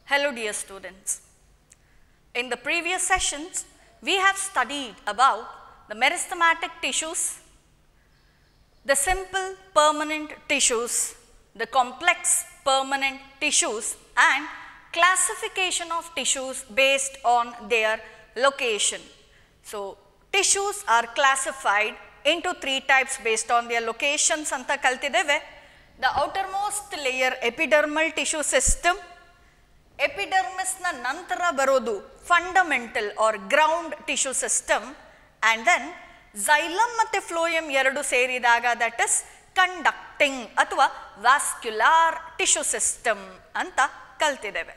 Hello dear students. In the previous sessions, we have studied about the meristematic tissues, the simple permanent tissues, the complex permanent tissues and classification of tissues based on their location. So, tissues are classified into three types based on their locations anta kaltideve. The outermost layer epidermal tissue system, epidermis na nantara barodu fundamental or ground tissue system, and then xylem matte phloem eradu seridaga that is conducting athwa vascular tissue system anta kaltideve.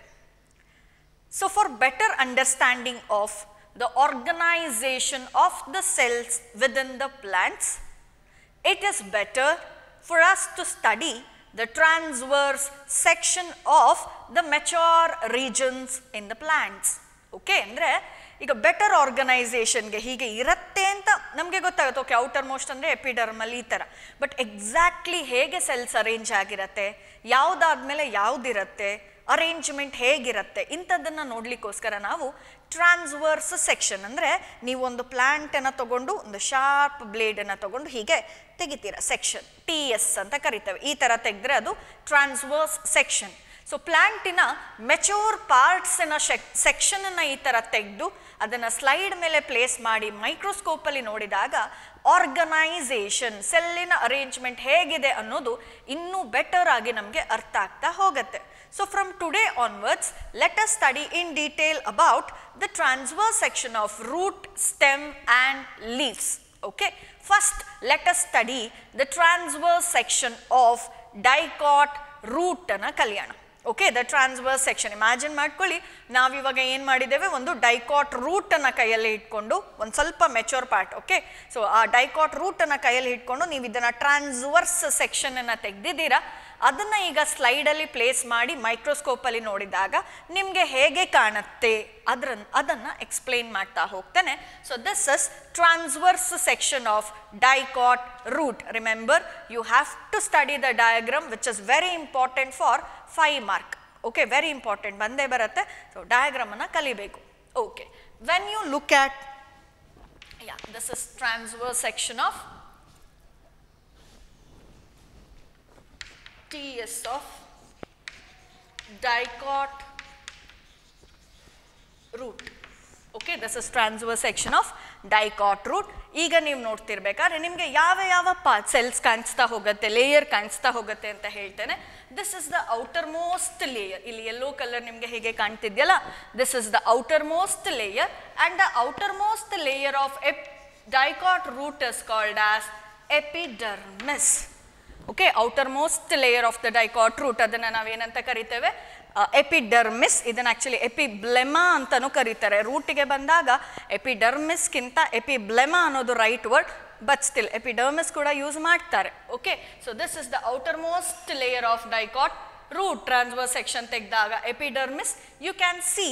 So, for better understanding of the organization of the cells within the plants, it is better for us to study the transverse section of the mature regions in the plants. Okay, andre ಈಗ better ಆರ್ಗನೈಸೇಷನ್ಗೆ ಹೀಗೆ ಇರುತ್ತೆ ಅಂತ ನಮಗೆ ಗೊತ್ತಾಗುತ್ತೆ. Okay, outer most ಅಂದರೆ epidermal ಈ ಥರ. ಬಟ್ ಎಕ್ಸಾಕ್ಟ್ಲಿ ಹೇಗೆ ಸೆಲ್ಸ್ ಅರೇಂಜ್ ಆಗಿರುತ್ತೆ, ಯಾವುದಾದ್ಮೇಲೆ ಯಾವುದಿರುತ್ತೆ, ಅರೇಂಜ್ಮೆಂಟ್ ಹೇಗಿರುತ್ತೆ, ಇಂಥದ್ದನ್ನು ನೋಡಲಿಕ್ಕೋಸ್ಕರ ನಾವು ಟ್ರಾನ್ಸ್ವರ್ಸ್ ಸೆಕ್ಷನ್ ಅಂದರೆ ನೀವೊಂದು ಪ್ಲ್ಯಾಂಟನ್ನು ತಗೊಂಡು ಒಂದು ಶಾರ್ಪ್ ಬ್ಲೇಡನ್ನು ತಗೊಂಡು ಹೀಗೆ ತೆಗಿತೀರ, ಸೆಕ್ಷನ್ TS ಅಂತ ಕರಿತೇವೆ. ಈ ಥರ ತೆಗೆದ್ರೆ ಅದು ಟ್ರಾನ್ಸ್ವರ್ಸ್ ಸೆಕ್ಷನ್. ಸೊ ಪ್ಲ್ಯಾಂಟಿನ ಮೆಚೂರ್ ಪಾರ್ಟ್ಸಿನ ಸೆಕ್ಷನನ್ನು ಈ ಥರ ತೆಗೆದು ಅದನ್ನು ಸ್ಲೈಡ್ ಮೇಲೆ ಪ್ಲೇಸ್ ಮಾಡಿ ಮೈಕ್ರೋಸ್ಕೋಪಲ್ಲಿ ನೋಡಿದಾಗ ಆರ್ಗನೈಸೇಷನ್, ಸೆಲ್ಲಿನ ಅರೇಂಜ್ಮೆಂಟ್ ಹೇಗಿದೆ ಅನ್ನೋದು ಇನ್ನೂ ಬೆಟರ್ ಆಗಿ ನಮಗೆ ಅರ್ಥ ಆಗ್ತಾ ಹೋಗುತ್ತೆ. So from today onwards, let us study in detail about the transverse section of root, stem and leaves. Okay. First, let us study the transverse section of dicot root ana kalyana. Okay, the transverse section. Imagine ಮಾಡ್ಕೊಳ್ಳಿ, ನಾವು ಇವಾಗ ಏನು ಮಾಡಿದ್ದೇವೆ, ಒಂದು dicot ರೂಟನ್ನು ಕೈಯಲ್ಲಿ ಇಟ್ಕೊಂಡು ಒಂದು ಸ್ವಲ್ಪ ಮೆಚೂರ್ ಪಾರ್ಟ್. ಓಕೆ, ಸೊ ಆ ಡೈಕಾಟ್ ರೂಟನ್ನು ಕೈಯಲ್ಲಿ ಇಟ್ಕೊಂಡು ನೀವು ಇದನ್ನು ಟ್ರಾನ್ಸ್ವರ್ಸ್ ಸೆಕ್ಷನನ್ನು ತೆಗೆದಿದ್ದೀರಾ. ಅದನ್ನು ಈಗ ಸ್ಲೈಡಲ್ಲಿ ಪ್ಲೇಸ್ ಮಾಡಿ ಮೈಕ್ರೋಸ್ಕೋಪಲ್ಲಿ ನೋಡಿದಾಗ ನಿಮಗೆ ಹೇಗೆ ಕಾಣುತ್ತೆ ಅದನ್ನು ಎಕ್ಸ್ಪ್ಲೇನ್ ಮಾಡ್ತಾ ಹೋಗ್ತಾನೆ. So this is transverse section of dicot root. Remember, you have to study the diagram which is very important for 5 mark. Okay, very important ಬಂದೇ ಬರುತ್ತೆ. ಸೊ ಡಯಾಗ್ರಾಮನ್ನು ಕಲಿಬೇಕು. Okay, when you look at, this is transverse section of TS of dicot root. Okay, this is transverse section of dicot root. ಈಗ ನೀವು ನೋಡ್ತಿರ್ಬೇಕಾದ್ರೆ ನಿಮಗೆ ಯಾವ cells ಕಾಣಿಸ್ತಾ ಹೋಗುತ್ತೆ, ಲೇಯರ್ ಕಾಣಿಸ್ತಾ ಹೋಗುತ್ತೆ ಅಂತ ಹೇಳ್ತೇನೆ. This is the outer most layer. ಇಲ್ಲಿ ಯೆಲ್ಲೋ ಕಲರ್ ನಿಮಗೆ ಹೇಗೆ ಕಾಣ್ತಿದ್ಯಲ್ಲ, this is the outer most layer and the outer most layer of dicot root is called as epidermis. Okay, outermost layer of the dicot root ಅದನ್ನು ನಾವೇನಂತ ಕರಿತೇವೆ, epidermis. ಇದನ್ನು actually ಎಪಿಬ್ಲೆಮಾ ಅಂತಲೂ ಕರೀತಾರೆ. ರೂಟಿಗೆ ಬಂದಾಗ ಎಪಿಡರ್ಮಿಸ್ಗಿಂತ ಎಪಿಬ್ಲೆಮಾ ಅನ್ನೋದು right word, but still epidermis ಕೂಡ ಯೂಸ್ ಮಾಡ್ತಾರೆ. Okay, so this is the outermost layer of dicot root. Transverse section ತೆಗೆದಾಗ epidermis, you can see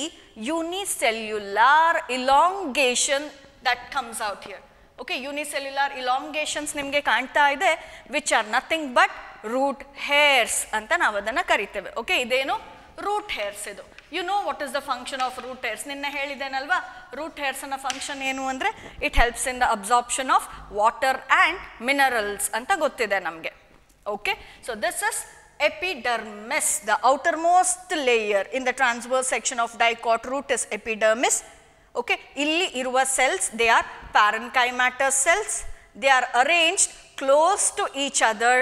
unicellular elongation that comes out here. Okay, unicellular elongations ನಿಮಗೆ ಕಾಣ್ತಾ ಇದೆ, which are nothing but root hairs ಅಂತ ನಾವು ಅದನ್ನು ಕರಿತೇವೆ. Okay, ಇದೇನು root hairs. ಇದು you know what is the function of root hairs. ನಿನ್ನೆ ಹೇಳಿದ್ದೇನಲ್ವಾ, ರೂಟ್ ಹೇರ್ಸ್ನ ಫಂಕ್ಷನ್ ಏನು ಅಂದರೆ it helps in the absorption of water and minerals ಅಂತ ಗೊತ್ತಿದೆ ನಮಗೆ. Okay, so this is epidermis. The outermost layer in the transverse section of dicot root is epidermis. Okay, ಇಲ್ಲಿ ಇರುವ cells they are parenchymatous cells. They are arranged close to each other,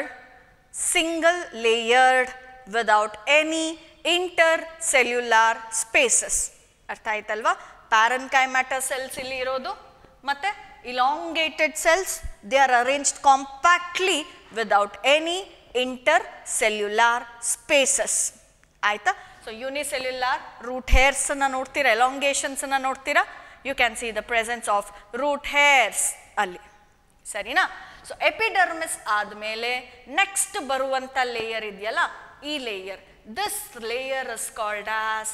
single layered without any intercellular spaces. ಅರ್ಥ ಆಯ್ತಲ್ವಾ? parenchymatous cells ಇಲ್ಲಿ ಇರೋದು, ಮತ್ತೆ elongated cells they are arranged compactly without any intercellular spaces. ಆಯ್ತಾ? So unicellular root hairs ಅನ್ನು ನೋಡ್ತೀರಾ, ಎಲಾಂಗೇಷನ್ಸ್ ಅನ್ನು ನೋಡ್ತೀರಾ, you can see the presence of root hairs ಅಲ್ಲಿ, ಸರಿನಾ? ಸೊ ಎಪಿಡರ್ಮಿಸ್ ಆದಮೇಲೆ ನೆಕ್ಸ್ಟ್ ಬರುವಂಥ ಲೇಯರ್ ಇದೆಯಲ್ಲ, ಈ layer, this layer is called as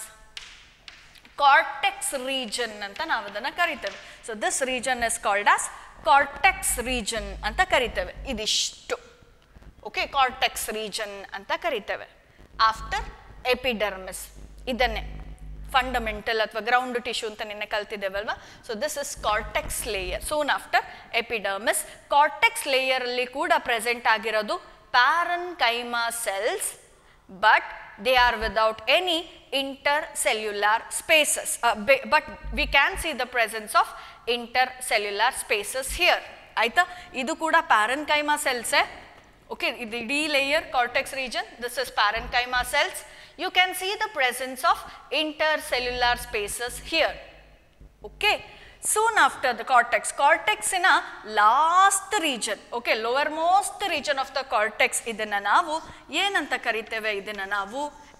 cortex region ಅಂತ ನಾವು ಅದನ್ನು ಕರಿತೇವೆ. So this region is called as cortex region ಅಂತ ಕರಿತೇವೆ. ಇದಿಷ್ಟು. ಓಕೆ, ಕಾರ್ಟೆಕ್ಸ್ ರೀಜನ್ ಅಂತ ಕರಿತೇವೆ ಆಫ್ಟರ್ ಎಪಿಡರ್ಮಿಸ್. ಇದನ್ನೇ ಫಂಡಮೆಂಟಲ್ ಅಥವಾ ಗ್ರೌಂಡ್ ಟಿಶ್ಯೂ ಅಂತ ನಿನ್ನೆ ಕಲ್ತಿದ್ದೇವಲ್ವಾ. So this is cortex layer. Soon after epidermis. Cortex layer ಅಲ್ಲಿ ಕೂಡ ಪ್ರೆಸೆಂಟ್ ಆಗಿರೋದು parenchyma cells, but they are without any intercellular spaces, but we can see the presence of intercellular spaces here. Aita, idu kuda parenchyma cells hai. Okay, the D layer cortex region, this is parenchyma cells. You can see the presence of intercellular spaces here. Okay, soon after the cortex, cortex in a last region, okay, lowermost region of the cortex, idanna navu yenanta kariteve, idanna navu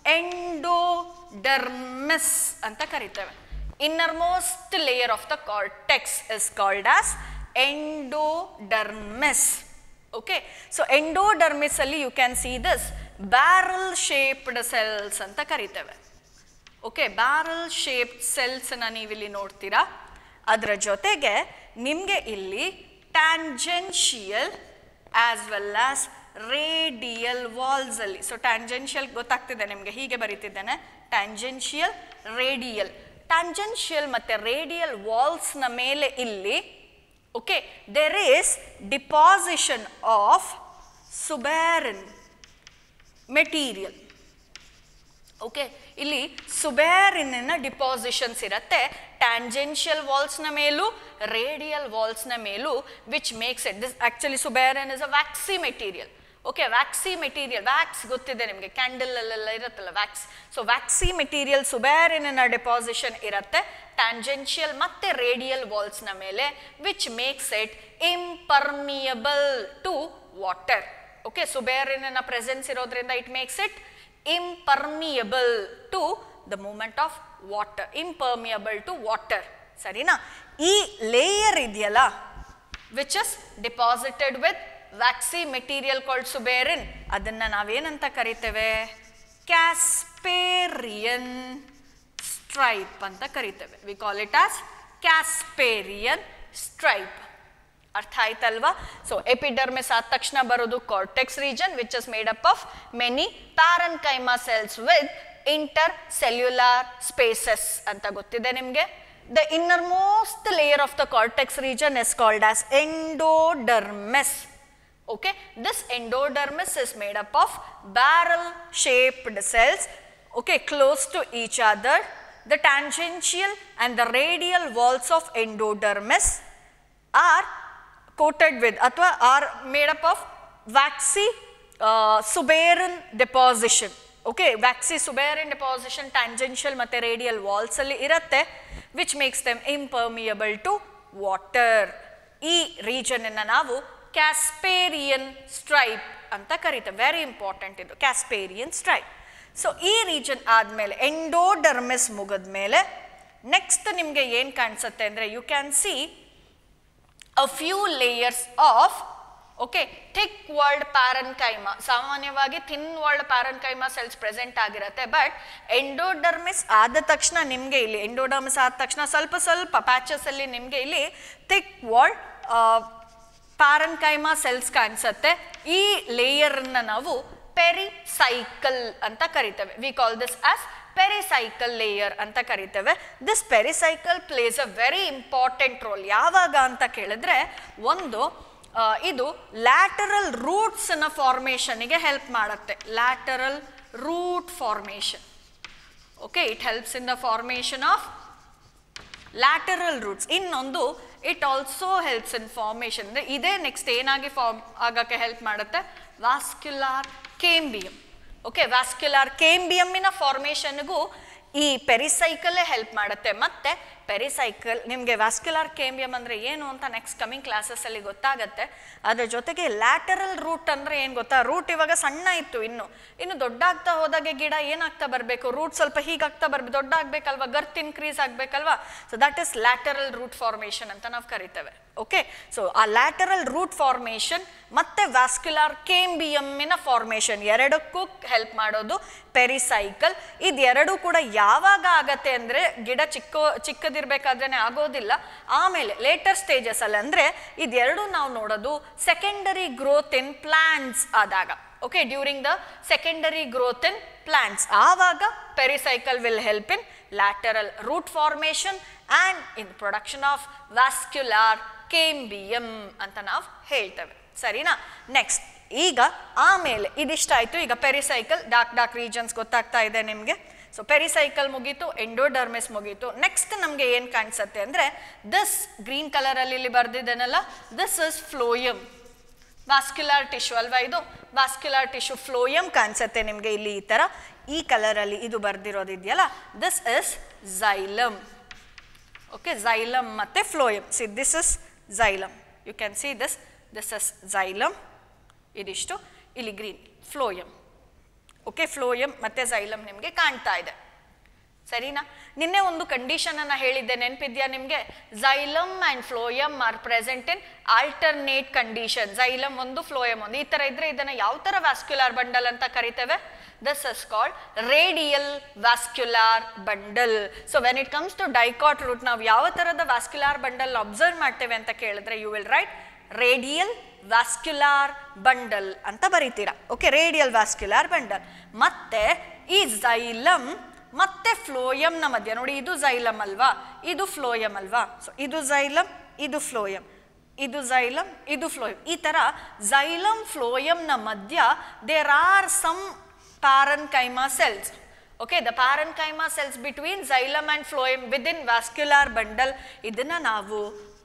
endodermis anta kariteve. Innermost layer of the cortex is called as endodermis. Okay, so endodermis alli you can see this barrel shaped cells anta kariteve. Okay, barrel shaped cells na ನೀವು ಇಲ್ಲಿ ನೋಡ್ತೀರಾ. ಅದರ ಜೊತೆಗೆ ನಿಮಗೆ ಇಲ್ಲಿ tangential as well as radial walls ಅಲ್ಲಿ, so tangential ಗೊತ್ತಾಗ್ತಿದೆ ನಿಮಗೆ, ಹೀಗೆ ಬರೀತಿದ್ದೇನೆ, ಟ್ಯಾಂಜೆನ್ಷಿಯಲ್ ರೇಡಿಯಲ್. ಟ್ಯಾಂಜೆನ್ಷಿಯಲ್ ಮತ್ತು ರೇಡಿಯಲ್ ವಾಲ್ಸ್ನ ಮೇಲೆ ಇಲ್ಲಿ okay there is deposition of suberin material. Okay, ಇಲ್ಲಿ ಸುಬೇರಿನ್ನ ಡಿಪಾಸಿಷನ್ಸ್ ಇರುತ್ತೆ ಟ್ಯಾಂಜೆನ್ಷಿಯಲ್ ವಾಲ್ಸ್ನ ಮೇಲೂ ರೇಡಿಯಲ್ ವಾಲ್ಸ್ನ ಮೇಲೂ, which makes it this actually suberin is a waxy material. Okay, waxy material, wax ಗೊತ್ತಿದೆ ನಿಮಗೆ, ಕ್ಯಾಂಡಲ್ ಅಲ್ಲೆಲ್ಲ ಇರುತ್ತಲ್ಲ ವ್ಯಾಕ್ಸ್. ಸೊ ವ್ಯಾಕ್ಸಿ ಮೆಟೀರಿಯಲ್ ಸುಬೇರಿನ್ನ ಡಿಪಾಸಿಷನ್ ಇರುತ್ತೆ ಟ್ಯಾಂಜೆನ್ಷಿಯಲ್ ಮತ್ತೆ ರೇಡಿಯಲ್ ವಾಲ್ಸ್ನ ಮೇಲೆ, which makes it impermeable to water. Okay, ಸುಬೇರಿನ್ನ ಪ್ರೆಸೆನ್ಸ್ ಇರೋದ್ರಿಂದ it makes it impermeable to the movement of water, impermeable to water. ಸರಿನಾ? ಈ ಲೇಯರ್ ಇದೆಯಲ್ಲ which is deposited with waxy material called suberin, ಅದನ್ನ ನಾವೇನಂತ ಕರಿತೇವೆ? Casparian stripe ಅಂತ ಕರಿತೇವೆ. We call it as Casparian stripe. ಅರ್ಥ ಆಯ್ತಲ್ವಾ? ಸೊ ಎಪಿಡರ್ಮಿಸ್ ಆದ ತಕ್ಷಣ ಬರೋದು cortex region, which is made up of many parenchyma cells with intercellular spaces ಅಂತ ಗೊತ್ತಿದೆ ನಿಮಗೆ. The innermost layer of the cortex region is called as endodermis. Okay, this endodermis is made up of barrel shaped cells, okay, close to each other. The tangential and the radial walls of endodermis are coated with ಅಥವಾ are made up of waxy suberin deposition. Okay, waxy suberin deposition tangential ಮತ್ತೆ radial walls ಅಲ್ಲಿ ಇರುತ್ತೆ, which makes them impermeable to water. ಈ region ಅನ್ನ ನಾವು Casparian stripe ಅಂತ ಕರೀತೇವೆ. Very important ಇದು Casparian stripe. ಸೊ ಈ ರೀಜನ್ ಆದಮೇಲೆ ಎಂಡೋಡರ್ಮಿಸ್ ಮುಗಿದ್ಮೇಲೆ ನೆಕ್ಸ್ಟ್ ನಿಮಗೆ ಏನು ಕಾಣಿಸುತ್ತೆ ಅಂದರೆ, you can see a few layers of okay thick walled parenchyma. ಸಾಮಾನ್ಯವಾಗಿ thin walled parenchyma cells present ಆಗಿರುತ್ತೆ, ಬಟ್ ಎಂಡೋಡರ್ಮಿಸ್ ಆದ ತಕ್ಷಣ ನಿಮಗೆ ಇಲ್ಲಿ ಎಂಡೋಡರ್ಮಿಸ್ ಆದ ತಕ್ಷಣ ಸ್ವಲ್ಪ ಸ್ವಲ್ಪ ಪ್ಯಾಚಸ್ ಅಲ್ಲಿ ನಿಮಗೆ ಇಲ್ಲಿ thick walled parenchyma cells ಕಾಣಿಸುತ್ತೆ. ಈ ಲೇಯರ್ ಅನ್ನ ನಾವು ಪೆರಿಸೈಕಲ್ ಅಂತ ಕರಿತೇವೆ. We call this as pericycle layer ಅಂತ ಕರಿತೇವೆ. This pericycle plays a very important role. ಯಾವಾಗ ಅಂತ ಕೇಳಿದ್ರೆ, ಒಂದು ಇದು ಲ್ಯಾಟರಲ್ ರೂಟ್ಸ್ ನ ಫಾರ್ಮೇಷನ್ಗೆ ಹೆಲ್ಪ್ ಮಾಡುತ್ತೆ. Lateral root formation. Okay, it helps in the formation of lateral roots. ಇನ್ನೊಂದು it also helps in formation. ಅಂದರೆ ಇದೇ ನೆಕ್ಸ್ಟ್ ಏನಾಗಿ ಫಾರ್ಮ್ ಆಗೋಕ್ಕೆ ಹೆಲ್ಪ್ ಮಾಡುತ್ತೆ? Vascular cambium. ಓಕೆ, ವ್ಯಾಸ್ಕ್ಯುಲಾರ್ ಕೇಂಬಿಯಮ್ಮಿನ ಫಾರ್ಮೇಷನ್ಗೂ ಈ ಪೆರಿಸೈಕಲ್ಲೇ ಹೆಲ್ಪ್ ಮಾಡುತ್ತೆ. ಮತ್ತು ಪೆರಿಸೈಕಲ್ ನಿಮಗೆ ವ್ಯಾಸ್ಕ್ಯುಲಾರ್ ಕೇಂಬಿಯಂ ಅಂದರೆ ಏನು ಅಂತ ನೆಕ್ಸ್ಟ್ ಕಮಿಂಗ್ ಕ್ಲಾಸಸ್ಸಲ್ಲಿ ಗೊತ್ತಾಗುತ್ತೆ. ಅದರ ಜೊತೆಗೆ ಲ್ಯಾಟರಲ್ ರೂಟ್ ಅಂದರೆ ಏನು ಗೊತ್ತಾ? ರೂಟ್ ಇವಾಗ ಸಣ್ಣ ಇತ್ತು, ಇನ್ನು ದೊಡ್ಡ ಆಗ್ತಾ ಹೋದಾಗೆ ಗಿಡ ಏನಾಗ್ತಾ ಬರಬೇಕು? ರೂಟ್ ಸ್ವಲ್ಪ ಹೀಗಾಗ್ತಾ ಬರಬೇಕು, ದೊಡ್ಡ ಆಗಬೇಕಲ್ವಾ, ಗರ್ತ್ ಇನ್ಕ್ರೀಸ್ ಆಗಬೇಕಲ್ವಾ? So that is lateral root formation ಅಂತ ನಾವು ಕರಿತೇವೆ. ಓಕೆ, ಸೊ ಆ ಲ್ಯಾಟರಲ್ ರೂಟ್ ಫಾರ್ಮೇಷನ್ ಮತ್ತು ವ್ಯಾಸ್ಕ್ಯುಲಾರ್ ಕೇಂಬಿಯಮ್ಮಿನ ಫಾರ್ಮೇಷನ್ ಎರಡಕ್ಕೂ ಹೆಲ್ಪ್ ಮಾಡೋದು ಪೆರಿಸೈಕಲ್. ಇದೆರಡೂ ಕೂಡ ಯಾವಾಗ ಆಗತ್ತೆ ಅಂದರೆ, ಗಿಡ ಚಿಕ್ಕದಿರಬೇಕಾದ್ರೇ ಆಗೋದಿಲ್ಲ, ಆಮೇಲೆ ಲೇಟರ್ ಸ್ಟೇಜಸ್ ಅಲ್ಲಿ. ಅಂದರೆ ಇದೆರಡು ನಾವು ನೋಡೋದು ಸೆಕೆಂಡರಿ ಗ್ರೋತ್ ಇನ್ ಪ್ಲಾಂಟ್ಸ್ ಆದಾಗ. okay, during the secondary growth in plants. Avaga pericycle will help in lateral root formation and in production of vascular cambium anta ನಾವು ಹೇಳ್ತೇವೆ. ಸರಿನಾ? ನೆಕ್ಸ್ಟ್ ಈಗ ಆಮೇಲೆ ಇದಿಷ್ಟಾಯಿತು. ಈಗ ಪೆರಿಸೈಕಲ್ ಡಾರ್ಕ್ ರೀಜನ್ಸ್ ಗೊತ್ತಾಗ್ತಾ ಇದೆ ನಿಮಗೆ. ಸೊ ಪೆರಿಸೈಕಲ್ ಮುಗೀತು, ಎಂಡೋಡರ್ಮಿಸ್ ಮುಗೀತು. ನೆಕ್ಸ್ಟ್ ನಮಗೆ ಏನು ಕಾಣಿಸುತ್ತೆ ಅಂದರೆ ದಿಸ್ ಗ್ರೀನ್ ಕಲರಲ್ಲಿ ಇಲ್ಲಿ ಬರ್ದಿದ್ದೇನಲ್ಲ, this is phloem, vascular tissue ಅಲ್ವಾ ಇದು? ವಾಸ್ಕ್ಯುಲರ್ ಟಿಶ್ಯೂ ಫ್ಲೋಯಮ್ ಕಾಣಿಸುತ್ತೆ ನಿಮಗೆ ಇಲ್ಲಿ ಈ ಥರ ಈ ಕಲರಲ್ಲಿ ಇದು ಬರ್ದಿರೋದಿದೆಯಲ್ಲ, this is xylem. Okay, xylem ಮತ್ತು phloem. See this is xylem, you can see this is xylem, ಇದಿಷ್ಟು ಇಲ್ಲಿ ಗ್ರೀನ್ ಫ್ಲೋಯಮ್. ಓಕೆ, ಫ್ಲೋಯಮ್ ಮತ್ತು ಝೈಲಮ್ ನಿಮಗೆ ಕಾಣ್ತಾ ಇದೆ. ಸರಿನಾ? ನಿನ್ನೆ ಒಂದು ಕಂಡೀಷನನ್ನು ಹೇಳಿದ್ದೆ, ನೆನಪಿದ್ಯಾ ನಿಮಗೆ? Xylem and phloem are present in alternate condition. Xylem ಒಂದು, ಫ್ಲೋಯಮ್ ಒಂದು, ಈ ಥರ ಇದ್ದರೆ ಇದನ್ನು ಯಾವ ಥರ ವ್ಯಾಸ್ಕ್ಯುಲಾರ್ ಬಂಡಲ್ ಅಂತ ಕರಿತೇವೆ? This is called radial vascular bundle. So when it comes to dicot root ನಾವು ಯಾವ ಥರದ ವ್ಯಾಸ್ಕ್ಯುಲಾರ್ ಬಂಡಲ್ ಅಬ್ಸರ್ವ್ ಮಾಡ್ತೇವೆ ಅಂತ ಕೇಳಿದ್ರೆ you will write radial vascular bundle ಅಂತ ಬರೀತೀರಾ. Okay, radial vascular bundle. ಮತ್ತೆ ಈ ಝೈಲಮ್ ಮತ್ತೆ ಫ್ಲೋಯಮ್ನ ಮಧ್ಯ ನೋಡಿ, ಇದು ಝೈಲಮ್ ಅಲ್ವಾ, ಇದು ಫ್ಲೋಯಮ್ ಅಲ್ವಾ? ಸೊ ಇದು ಝೈಲಮ್, ಇದು ಫ್ಲೋಯಮ್, ಇದು ಝೈಲಮ್, ಇದು ಫ್ಲೋಯಮ್. ಈ ಥರ ಝೈಲಮ್ ಫ್ಲೋಯಮ್ನ ಮಧ್ಯ there are some parenchyma cells. Okay, the parenchyma cells between xylem and phloem within vascular bundle, ಇದನ್ನ ನಾವು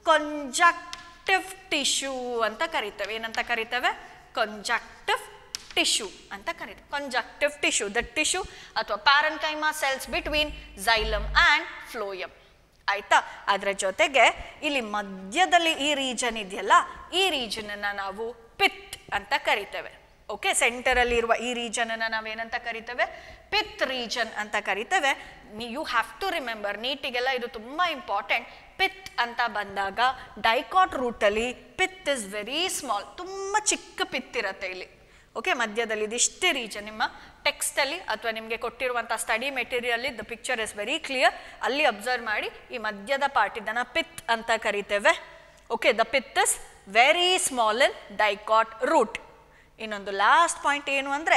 conjunctive tissue ಅಂತ ಕರೀತೇವೆ. ಏನಂತ ಕರೀತೇವೆ? conjunctive tissue ಅಂತ ಕರೀತೇವೆ. conjunctive tissue, the tissue ಅಥವಾ parenchyma cells between xylem and phloem. ಆಯ್ತಾ? ಅದರ ಜೊತೆಗೆ ಇಲ್ಲಿ ಮಧ್ಯದಲ್ಲಿ ಈ ರೀಜನ್ ಇದೆಯಲ್ಲ, ಈ ರೀಜನನ್ನು ನಾವು ಪಿತ್ ಅಂತ ಕರಿತೇವೆ. ಓಕೆ, ಸೆಂಟರಲ್ಲಿ ಇರುವ ಈ ರೀಜನನ್ನು ನಾವೇನಂತ ಕರಿತೇವೆ? ಪಿತ್ ರೀಜನ್ ಅಂತ ಕರಿತೇವೆ. ಯು ಹ್ಯಾವ್ ಟು ರಿಮೆಂಬರ್, ನೀಟಿಗೆಲ್ಲ ಇದು ತುಂಬ ಇಂಪಾರ್ಟೆಂಟ್. ಪಿತ್ ಅಂತ ಬಂದಾಗ ಡೈಕಾಟ್ ರೂಟಲ್ಲಿ ಪಿತ್ ಇಸ್ ವೆರಿ ಸ್ಮಾಲ್, ತುಂಬ ಚಿಕ್ಕ ಪಿತ್ ಇರುತ್ತೆ ಇಲ್ಲಿ. ಓಕೆ, ಮಧ್ಯದಲ್ಲಿ ಇದಿಷ್ಟೇ ರೀಜನ್. ನಿಮ್ಮ ಟೆಕ್ಸ್ಟಲ್ಲಿ ಅಥವಾ ನಿಮಗೆ ಕೊಟ್ಟಿರುವಂಥ study material the picture is very clear, ಅಲ್ಲಿ ಅಬ್ಸರ್ವ್ ಮಾಡಿ. ಈ ಮಧ್ಯದ ಪಾರ್ಟ್ ಇದನ್ನು ಪಿತ್ ಅಂತ ಕರಿತೇವೆ. Okay, the pith is very small in dicot root. ಇನ್ನೊಂದು ಲಾಸ್ಟ್ ಪಾಯಿಂಟ್ ಏನು ಅಂದರೆ,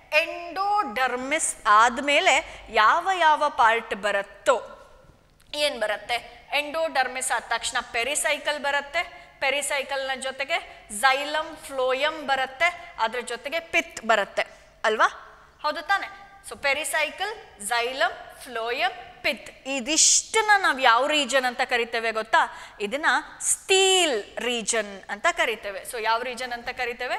ಎಂಡೋಡರ್ಮಿಸ್ ಆದಮೇಲೆ ಯಾವ ಯಾವ ಪಾರ್ಟ್ ಬರುತ್ತೋ, ಏನು ಬರುತ್ತೆ? ಎಂಡೋಡರ್ಮಿಸ್ ಆದ ತಕ್ಷಣ ಪೆರಿಸೈಕಲ್ ಬರುತ್ತೆ, ಪೆರಿಸೈಕಲ್ನ ಜೊತೆಗೆ ಝೈಲಮ್ ಫ್ಲೋಯಮ್ ಬರುತ್ತೆ, ಅದ್ರ ಜೊತೆಗೆ ಪಿತ್ ಬರುತ್ತೆ ಅಲ್ವಾ? ಹೌದು ತಾನೆ? So pericycle, xylem, phloem, pith, ಇದಿಷ್ಟನ್ನ ನಾವು ಯಾವ ರೀಜನ್ ಅಂತ ಕರಿತೇವೆ ಗೊತ್ತಾ? ಇದನ್ನ ಸ್ಟೀಲ್ ರೀಜನ್ ಅಂತ ಕರಿತೇವೆ. ಸೊ ಯಾವ ರೀಜನ್ ಅಂತ ಕರಿತೇವೆ?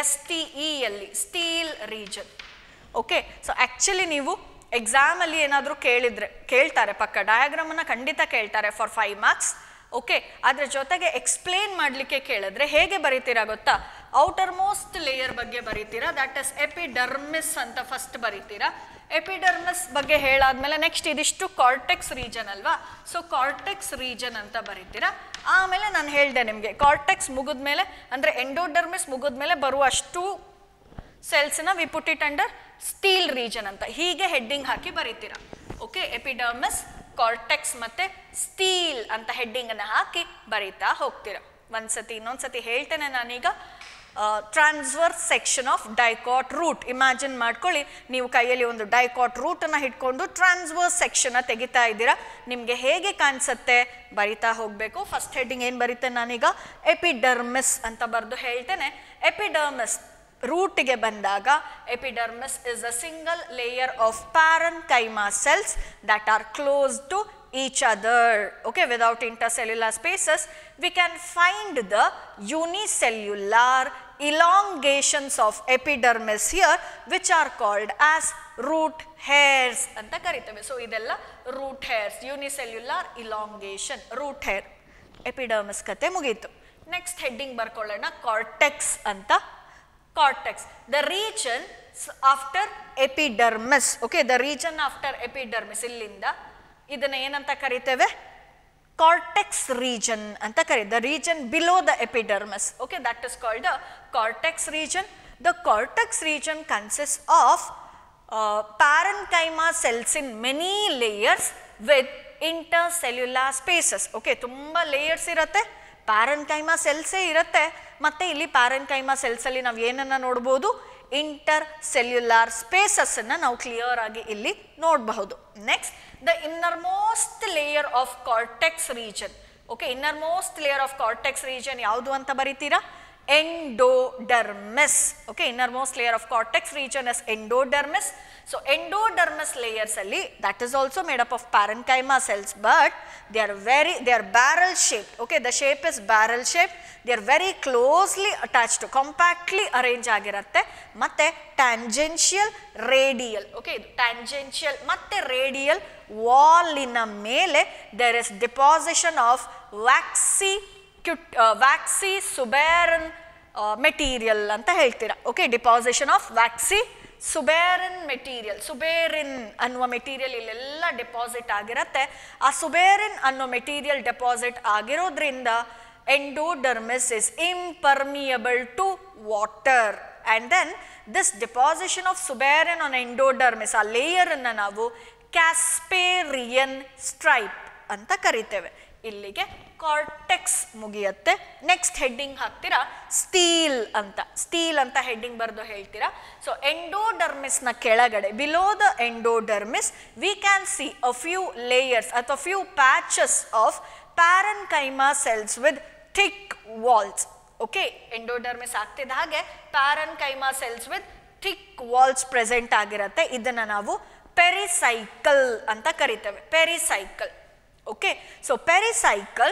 STE ಅಲ್ಲಿ, stele region. Okay, so actually ನೀವು ಎಕ್ಸಾಮಲ್ಲಿ ಏನಾದರೂ ಕೇಳ್ತಾರೆ, ಪಕ್ಕ ಡಯಾಗ್ರಾಮನ್ನು ಖಂಡಿತ ಕೇಳ್ತಾರೆ ಫಾರ್ 5 ಮಾರ್ಕ್ಸ್. ಓಕೆ, ಅದರ ಜೊತೆಗೆ ಎಕ್ಸ್ಪ್ಲೇನ್ ಮಾಡಲಿಕ್ಕೆ ಕೇಳಿದ್ರೆ ಹೇಗೆ ಬರೀತೀರಾ ಗೊತ್ತಾ? ಔಟರ್ ಮೋಸ್ಟ್ ಲೇಯರ್ ಬಗ್ಗೆ ಬರೀತೀರಾ, ದಟ್ ಇಸ್ ಎಪಿಡರ್ಮಿಸ್ ಅಂತ ಫಸ್ಟ್ ಬರೀತೀರಾ. ಎಪಿಡರ್ಮಿಸ್ ಬಗ್ಗೆ ಹೇಳಾದ್ಮೇಲೆ ನೆಕ್ಸ್ಟ್ ಇದಿಷ್ಟು ಕಾರ್ಟೆಕ್ಸ್ ರೀಜನ್ ಅಲ್ವಾ? ಸೊ ಕಾರ್ಟೆಕ್ಸ್ ರೀಜನ್ ಅಂತ ಬರೀತೀರಾ. ಆಮೇಲೆ ನಾನು ಹೇಳಿದೆ ನಿಮಗೆ, ಕಾರ್ಟೆಕ್ಸ್ ಮುಗಿದ್ಮೇಲೆ ಅಂದರೆ ಎಂಡೋಡರ್ಮಿಸ್ ಮುಗಿದ್ಮೇಲೆ ಬರುವಷ್ಟು ಸೆಲ್ಸ್ನ we put it under stele region ಅಂತ ಹೀಗೆ ಹೆಡ್ಡಿಂಗ್ ಹಾಕಿ ಬರೀತೀರಾ. ಓಕೆ, ಎಪಿಡರ್ಮಿಸ್, ಕಾರ್ಟೆಕ್ಸ್ ಮತ್ತು ಸ್ಟೀಲ್ ಅಂತ ಹೆಡ್ಡಿಂಗನ್ನು ಹಾಕಿ ಬರೀತಾ ಹೋಗ್ತೀರಾ. ಒಂದ್ಸತಿ ಇನ್ನೊಂದ್ಸತಿ ಹೇಳ್ತೇನೆ ನಾನೀಗ. Transverse section of dicot root imagine ಮಾಡ್ಕೊಳ್ಳಿ. ನೀವು ಕೈಯಲ್ಲಿ ಒಂದು ಡೈಕಾಟ್ ರೂಟನ್ನು ಹಿಡ್ಕೊಂಡು ಟ್ರಾನ್ಸ್ವರ್ಸ್ ಸೆಕ್ಷನ್ನ ತೆಗಿತಾ ಇದ್ದೀರಾ. ನಿಮಗೆ ಹೇಗೆ ಕಾಣಿಸುತ್ತೆ? ಬರಿತಾ ಹೋಗಬೇಕು. ಫಸ್ಟ್ ಹೆಡ್ಡಿಂಗ್ ಏನು ಬರೀತೇನೆ ನಾನೀಗ? ಎಪಿಡರ್ಮಿಸ್ ಅಂತ ಬರೆದು ಹೇಳ್ತೇನೆ. ಎಪಿಡರ್ಮಿಸ್ ರೂಟಿಗೆ ಬಂದಾಗ epidermis is a single layer of parenchyma cells that are close to each other. Okay, without intercellular spaces we can find the unicellular elongations of epidermis here which are called as root hairs ಅಂತ ಕರಿತೇವೆ. So ಇದೆಲ್ಲ root hairs, unicellular elongation, root hair. Epidermis ಕತೆ ಮುಗೀತು. Next heading ಬರ್ಕೊಳ್ಳೋಣ, cortex ಅಂತ. cortex, the region after epidermis. Okay, the region after epidermis illinda idana enanta kariteve? Cortex region anta kari, the region below the epidermis. Okay, that is called the cortex region. The cortex region consists of parenchyma cells in many layers with intercellular spaces. Okay, tumba layers irutte, parenchyma cells ಇರುತ್ತೆ. ಮತ್ತು ಇಲ್ಲಿ parenchyma cells ಅಲ್ಲಿ ನಾವು ಏನನ್ನು ನೋಡ್ಬೋದು? Intercellular spaces ಅನ್ನು ನಾವು clear ಆಗಿ ಇಲ್ಲಿ ನೋಡಬಹುದು. Next, the innermost layer of cortex region. Okay, innermost layer of cortex region ಯಾವುದು ಅಂತ ಬರೀತೀರಾ? Endodermis. Okay, innermost layer of cortex region is endodermis. So endodermis layers alli, that is also made up of parenchyma cells, but they are barrel shaped. Okay, the shape is barrel shaped. They are very closely attached, compactly arrange ಆಗಿರುತ್ತೆ. ಮತ್ತೆ tangential radial. Okay, tangential ಮತ್ತೆ radial walliನ ಮೇಲೆ there is deposition of waxy suberin material ಅಂತ ಹೇಳ್ತೀರಾ. Okay, deposition of waxy suberin material. Suberin ಅನ್ನುವ material ಇಲ್ಲೆಲ್ಲ deposit ಆಗಿರುತ್ತೆ. ಆ ಸುಬೇರಿನ್ ಅನ್ನೋ ಮೆಟೀರಿಯಲ್ ಡೆಪಾಸಿಟ್ ಆಗಿರೋದ್ರಿಂದ endodermis is impermeable to water. And then this deposition of suberin on endodermis, ಆ ಲೇಯರನ್ನು ನಾವು ಕ್ಯಾಸ್ಪೇರಿಯನ್ ಸ್ಟ್ರೈಪ್ ಅಂತ ಕರಿತೇವೆ. ಇಲ್ಲಿಗೆ ಕಾರ್ಟೆಕ್ಸ್ ಮುಗಿಯುತ್ತೆ. ನೆಕ್ಸ್ಟ್ ಹೆಡ್ಡಿಂಗ್ ಹಾಕ್ತೀರಾ ಸ್ಟೀಲ್ ಅಂತ. ಸ್ಟೀಲ್ ಅಂತ ಹೆಡ್ಡಿಂಗ್ ಬರೆದು ಹೇಳ್ತೀರಾ. ಸೊ ಎಂಡೋಡರ್ಮಿಸ್ನ ಕೆಳಗಡೆ, below the endodermis, we can see a few layers ಅಥವಾ few patches of parenchyma cells with thick walls. Okay, endodermis ಆಗ್ತಿದ್ದ ಹಾಗೆ parenchyma cells with thick walls present ಆಗಿರುತ್ತೆ. ಇದನ್ನು ನಾವು ಪೆರಿಸೈಕಲ್ ಅಂತ ಕರಿತೇವೆ. Pericycle. Okay, so pericycle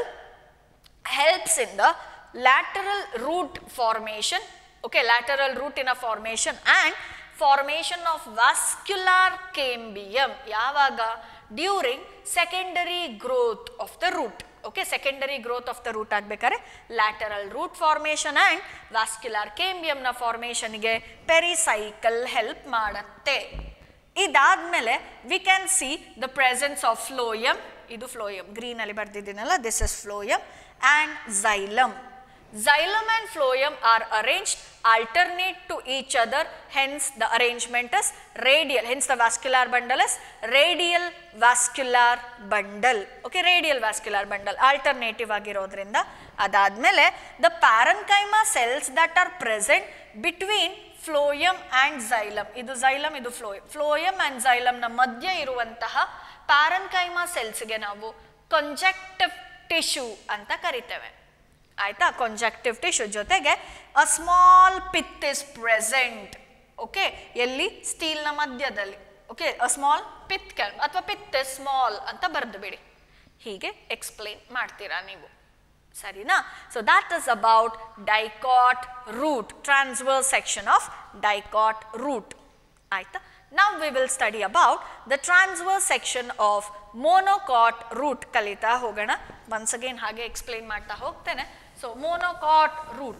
helps in the lateral root formation. Okay, lateral root in a formation and formation of vascular cambium. Yavaga? During secondary growth of the root. Okay, secondary growth of the root agbekare lateral root formation and vascular cambium na formation ige pericycle help ಮಾಡುತ್ತೆ. ಇದಾದ್ಮೇಲೆ we can see the presence of phloem. ಇದು phloem, green ಅಲ್ಲಿ ಬರ್ದಿದ್ದೀನಲ್ಲ, this is phloem and xylem. Xylem and phloem are arranged alternate to each other, hence the arrangement is radial, hence the vascular bundle is radial vascular bundle. Okay, radial vascular bundle alternative ಆಗಿರೋದ್ರಿಂದ. ಅದಾದ್ಮೇಲೆ the parenchyma cells that are present between phloem and xylem, ಇದು xylem, ಇದು phloem. Phloem and xylem ನ ಮಧ್ಯ ಇರುವಂತಹ parenchyma ಸೆಲ್ಸ್ಗೆ ನಾವು ಕಂಜಕ್ಟಿವ್ tissue ಅಂತ ಕರಿತೇವೆ. ಆಯ್ತಾ? ಕಂಜಕ್ಟಿವ್ ಟಿಶ್ಯೂ ಜೊತೆಗೆ a small pith is present. Okay, ಎಲ್ಲಿ? ಸ್ಟೀಲ್ನ ಮಧ್ಯದಲ್ಲಿ. Okay, a small pith can ಅಥವಾ ಪಿತ್ ಇಸ್ ಸ್ಮಾಲ್ ಅಂತ ಬರೆದು ಬಿಡಿ. ಹೀಗೆ ಎಕ್ಸ್ಪ್ಲೇನ್ ಮಾಡ್ತೀರಾ ನೀವು, ಸರಿನಾ? So that is about dicot root, transverse section of dicot root. ಆಯ್ತಾ? Now we will study about the transverse section of monocot root. ಕಲಿತಾ ಹೋಗೋಣ. once again ಹಾಗೆ ಎಕ್ಸ್ಪ್ಲೇನ್ ಮಾಡ್ತಾ ಹೋಗ್ತೇನೆ. So monocot root.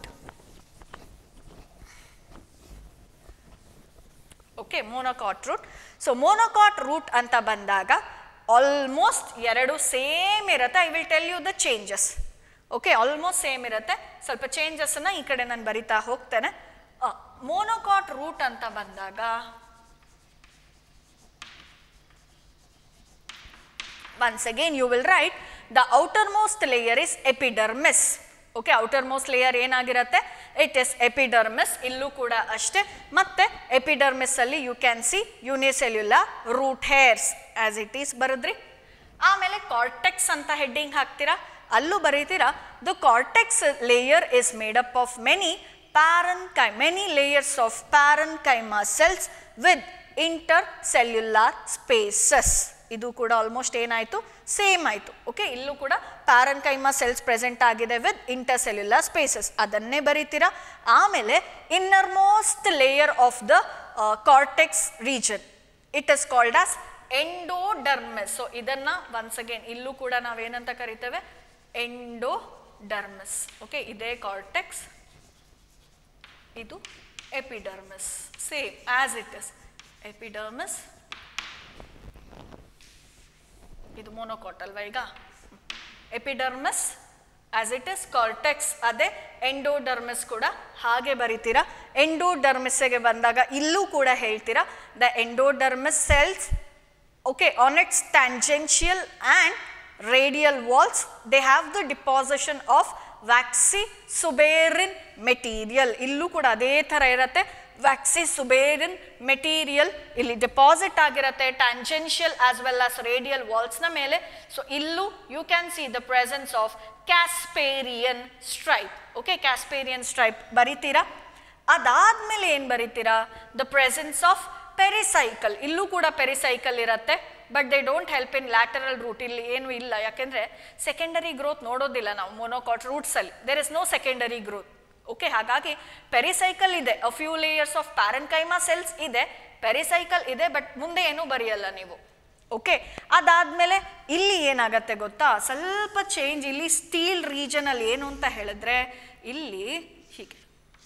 Okay, monocot root. So monocot root ಅಂತ ಬಂದಾಗ almost ಎರಡು same ಇರುತ್ತೆ. I will tell you the changes. Okay, almost same ಇರುತ್ತೆ. ಸ್ವಲ್ಪ ಚೇಂಜಸ್ಸನ್ನು ಈ ಕಡೆ ನಾನು ಬರಿತಾ ಹೋಗ್ತೇನೆ. monocot root ಅಂತ ಬಂದಾಗ once again you will write the outermost layer is epidermis. Okay, outermost layer ಏನಾಗಿರುತ್ತೆ? It is epidermis. ಇಲ್ಲೂ ಕೂಡ ಅಷ್ಟೇ. ಮತ್ತೆ epidermis ಅಲ್ಲಿ you can see unicellular root hairs as it is ಬರೆದ್ರಿ. ಆಮೇಲೆ cortex ಅಂತ ಹೆಡ್ಡಿಂಗ್ ಹಾಕ್ತೀರಾ. ಅಲ್ಲೂ ಬರೀತೀರಾ the cortex layer is made up of many layers of parenchyma cells with intercellular spaces. ಇದು ಕೂಡ ಆಲ್ಮೋಸ್ಟ್ ಏನಾಯಿತು? ಸೇಮ್ ಆಯಿತು. ಓಕೆ, ಇಲ್ಲೂ ಕೂಡ ಪ್ಯಾರೆನ್ಕೈಮಾ ಸೆಲ್ಸ್ ಪ್ರೆಸೆಂಟ್ ಆಗಿದೆ ವಿತ್ ಇಂಟರ್ಸೆಲ್ಯುಲರ್ ಸ್ಪೇಸಸ್, ಅದನ್ನೇ ಬರೀತೀರಾ. ಆಮೇಲೆ innermost layer of the cortex region, it is called as endodermis. So ಇದನ್ನು ಒನ್ಸ್ ಅಗೇನ್ ಇಲ್ಲೂ ಕೂಡ ನಾವೇನಂತ ಕರಿತೇವೆ? ಎಂಡೋಡರ್ಮಿಸ್. ಓಕೆ, ಇದೇ ಕಾರ್ಟೆಕ್ಸ್, ಇದು epidermis, same as it is. Epidermis, ಇದು ಮೊನೊಕಾಟ್ ಅಲ್ವಾ? ಈಗ epidermis as it is, cortex ಅದೇ, ಎಂಡೋಡರ್ಮಿಸ್ ಕೂಡ ಹಾಗೆ ಬರಿತೀರಾ. ಎಂಡೋಡರ್ಮಿಸ್ಗೆ ಬಂದಾಗ ಇಲ್ಲೂ ಕೂಡ ಹೇಳ್ತೀರಾ the endodermis cells, okay, on its tangential and radial walls they have the deposition of waxy suberin material. ಇಲ್ಲೂ ಕೂಡ ಅದೇ ಥರ ಇರುತ್ತೆ. waxy suberin material ಇಲ್ಲಿ ಡೆಪಾಸಿಟ್ ಆಗಿರುತ್ತೆ tangential as well as radial walls ನ ಮೇಲೆ. ಸೊ ಇಲ್ಲೂ you can see the presence of Casparian stripe. Okay, Casparian stripe ಬರಿತೀರಾ. ಅದಾದ್ಮೇಲೆ ಏನು ಬರಿತೀರಾ? The presence of pericycle. ಇಲ್ಲೂ ಕೂಡ ಪೆರಿಸೈಕಲ್ ಇರುತ್ತೆ, but they don't help in lateral root. ಇಲ್ಲಿ ಏನು ಇಲ್ಲ, ಯಾಕೆಂದರೆ ಸೆಕೆಂಡರಿ ಗ್ರೋತ್ ನೋಡೋದಿಲ್ಲ ನಾವು ಮೊನೊಕಾಟ್ ರೂಟ್ಸಲ್ಲಿ. There is no secondary growth. Okay, ಹಾಗಾಗಿ ಪೆರಿಸೈಕಲ್ ಇದೆ, a few layers of parenchyma cells ಇದೆ, ಪೆರಿಸೈಕಲ್ ಇದೆ, ಬಟ್ ಮುಂದೆ ಏನೂ ಬರೆಯಲ್ಲ ನೀವು. ಓಕೆ, ಅದಾದಮೇಲೆ ಇಲ್ಲಿ ಏನಾಗತ್ತೆ ಗೊತ್ತಾ, ಸ್ವಲ್ಪ ಚೇಂಜ್. ಇಲ್ಲಿ ಸ್ಟೀಲ್ ರೀಜನಲ್ಲಿ ಏನು ಅಂತ ಹೇಳಿದ್ರೆ ಇಲ್ಲಿ ಹೀಗೆ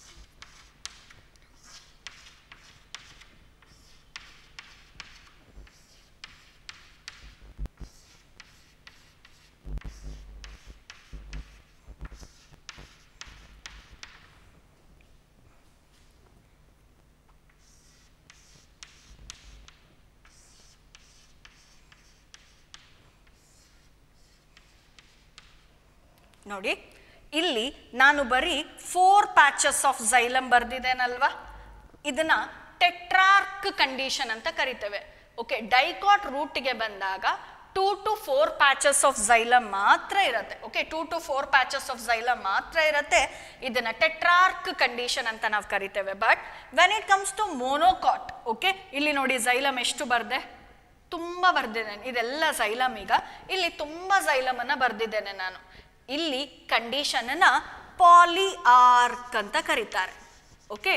ನೋಡಿ, ಇಲ್ಲಿ ನಾನು ಬರೀ 4 ಪ್ಯಾಚಸ್ ಆಫ್ ಝೈಲಮ್ ಬರ್ದಿದ್ದೇನಲ್ವಾ, ಇದನ್ನ ಟೆಟ್ರಾರ್ಕ್ ಕಂಡೀಷನ್ ಅಂತ ಕರಿತೇವೆ. ಓಕೆ, ಡೈಕಾಟ್ ರೂಟ್ಗೆ ಬಂದಾಗ 2 to 4 ಪ್ಯಾಚಸ್ ಆಫ್ ಝೈಲಮ್ ಮಾತ್ರ ಇರುತ್ತೆ. Okay, 2 to 4 patches of xylem ಮಾತ್ರ ಇರುತ್ತೆ. ಇದನ್ನ ಟೆಟ್ರಾರ್ಕ್ ಕಂಡೀಷನ್ ಅಂತ ನಾವು ಕರಿತೇವೆ. But when it comes to monocot, okay, ಇಲ್ಲಿ ನೋಡಿ ಝೈಲಮ್ ಎಷ್ಟು ಬರ್ದೆ, ತುಂಬ ಬರ್ದಿದ್ದೇನೆ. ಇದೆಲ್ಲ ಝೈಲಮ್. ಈಗ ಇಲ್ಲಿ ತುಂಬ ಝೈಲಮ್ ಅನ್ನ ಬರ್ದಿದ್ದೇನೆ ನಾನು. ಇಲ್ಲಿ ಕಂಡೀಷನ್ನ ಪಾಲಿಆರ್ಕ್ ಅಂತ ಕರೀತಾರೆ. Okay,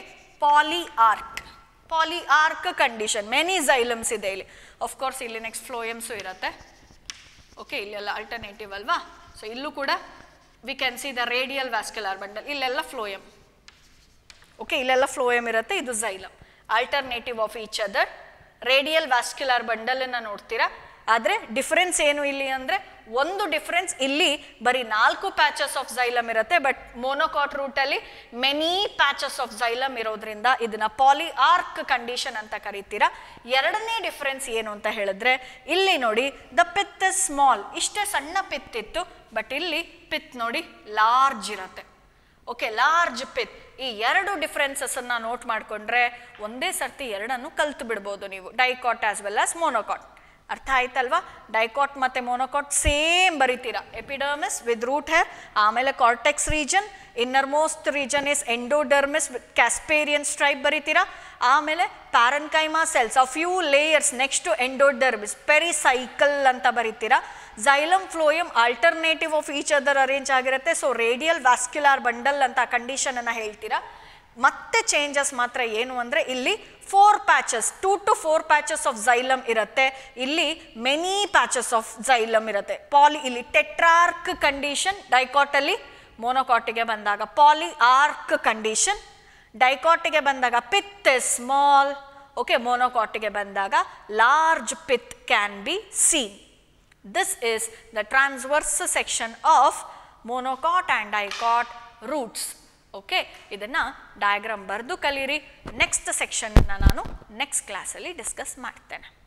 polyarch condition. Many xylems ಇದೆ ಇಲ್ಲಿ. ಆಫ್ಕೋರ್ಸ್ ಇಲ್ಲಿ ನೆಕ್ಸ್ಟ್ ಫ್ಲೋಯಮ್ಸು ಇರುತ್ತೆ. ಓಕೆ, ಇಲ್ಲೆಲ್ಲ ಅಲ್ಟರ್ನೇಟಿವ್ ಅಲ್ವಾ. ಸೊ ಇಲ್ಲೂ ಕೂಡ we can see the radial vascular bundle. ಇಲ್ಲೆಲ್ಲ ಫ್ಲೋಯಮ್. ಓಕೆ, ಇಲ್ಲೆಲ್ಲ ಫ್ಲೋಯಮ್ ಇರುತ್ತೆ, ಇದು xylem. Alternative of each other. Radial vascular ಬಂಡಲನ್ನು ನೋಡ್ತೀರಾ. ಆದರೆ ಡಿಫರೆನ್ಸ್ ಏನು ಇಲ್ಲಿ ಅಂದರೆ, ಒಂದು ಡಿಫರೆನ್ಸ್, ಇಲ್ಲಿ ಬರೀ 4 ಪ್ಯಾಚಸ್ ಆಫ್ ಝೈಲಮ್ ಇರುತ್ತೆ, ಬಟ್ ಮೊನೊಕಾಟ್ ರೂಟಲ್ಲಿ ಮೆನಿ ಪ್ಯಾಚಸ್ ಆಫ್ ಝೈಲಮ್ ಇರೋದ್ರಿಂದ ಇದನ್ನ ಪಾಲಿಆರ್ಕ್ ಕಂಡೀಷನ್ ಅಂತ ಕರಿತೀರಾ. ಎರಡನೇ ಡಿಫರೆನ್ಸ್ ಏನು ಅಂತ ಹೇಳಿದ್ರೆ, ಇಲ್ಲಿ ನೋಡಿ ದ ಪಿತ್ ಇಸ್ ಸ್ಮಾಲ್. ಇಷ್ಟೇ ಸಣ್ಣ ಪಿತ್ ಇತ್ತು, ಬಟ್ ಇಲ್ಲಿ ಪಿತ್ ನೋಡಿ ಲಾರ್ಜ್ ಇರುತ್ತೆ. Okay, large pith. ಈ ಎರಡು ಡಿಫರೆನ್ಸಸ್ ಅನ್ನ ನೋಟ್ ಮಾಡಿಕೊಂಡ್ರೆ ಒಂದೇ ಸರ್ತಿ ಎರಡನ್ನು ಕಲ್ತು ಬಿಡ್ಬೋದು ನೀವು, dicot as well as monocot. ಅರ್ಥ ಆಯ್ತಲ್ವಾ? ಡೈಕಾಟ್ ಮತ್ತೆ ಮೊನೊಕಾಟ್ ಸೇಮ್ ಬರಿತೀರಾ. ಎಪಿಡರ್ಮಿಸ್ ವಿತ್ ರೂಟ್ ಹೇರ್, ಆಮೇಲೆ cortex region, innermost region is endodermis with Casparian stripe ಬರಿತೀರಾ. ಆಮೇಲೆ parenchyma cells a few layers next to endodermis, pericycle ಅಂತ ಬರಿತೀರಾ. Xylem phloem alternative of each other arrange ಆಗಿರುತ್ತೆ. So radial vascular bundle ಅಂತ condition ಅನ್ನ ಹೇಳ್ತೀರಾ. ಮತ್ತೆ changes ಮಾತ್ರ ಏನು ಅಂದರೆ, ಇಲ್ಲಿ 4 patches, 2 to 4 patches of xylem ಇರುತ್ತೆ, ಇಲ್ಲಿ ಮೆನಿ ಪ್ಯಾಚಸ್ ಆಫ್ ಝೈಲಮ್ ಇರುತ್ತೆ. ಇಲ್ಲಿ ಟೆಟ್ರಾರ್ಕ್ ಕಂಡೀಷನ್ ಡೈಕಾಟಲ್ಲಿ, ಮೊನೊಕಾಟಿಗೆ ಬಂದಾಗ ಪಾಲಿಆರ್ಕ್ ಕಂಡೀಷನ್. ಡೈಕಾಟಿಗೆ ಬಂದಾಗ ಪಿತ್ ಇಸ್ ಸ್ಮಾಲ್. ಓಕೆ, ಮೊನೊಕಾಟಿಗೆ ಬಂದಾಗ large pith can be seen. This is the transverse section of monocot and dicot roots. Okay, ಇದನ್ನು ಡಯಾಗ್ರಾಮ್ ಬರೆದು ಕಲೀರಿ. ನೆಕ್ಸ್ಟ್ ಸೆಕ್ಷನ್ನ ನಾನು ನೆಕ್ಸ್ಟ್ ಕ್ಲಾಸಲ್ಲಿ ಡಿಸ್ಕಸ್ ಮಾಡ್ತೇನೆ.